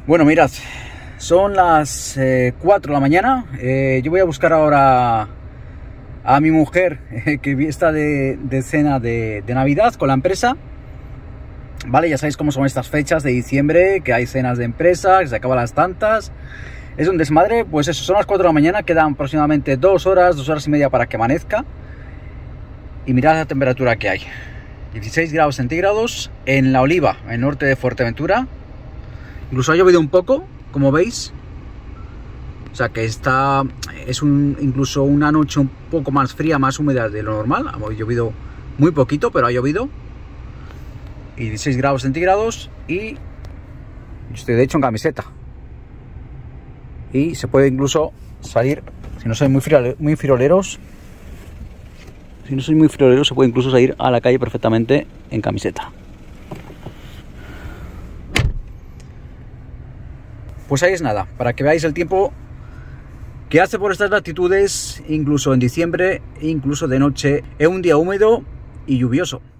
Bueno, mirad, son las 4 de la mañana. Yo voy a buscar ahora a mi mujer que está de cena de Navidad con la empresa. Vale, ya sabéis cómo son estas fechas de diciembre, que hay cenas de empresa, que se acaban las tantas. Es un desmadre. Pues eso, son las 4 de la mañana, quedan aproximadamente 2 horas y media para que amanezca. Y mirad la temperatura que hay. 16 grados centígrados en La Oliva, en el norte de Fuerteventura. Incluso ha llovido un poco, como veis. O sea que es incluso una noche un poco más fría, más húmeda de lo normal. Ha llovido muy poquito, pero ha llovido. Y 16 grados centígrados y estoy de hecho en camiseta. Y se puede incluso salir, si no sois muy frioleros, se puede incluso salir a la calle perfectamente en camiseta. Pues ahí es nada, para que veáis el tiempo que hace por estas latitudes, incluso en diciembre, incluso de noche, es un día húmedo y lluvioso.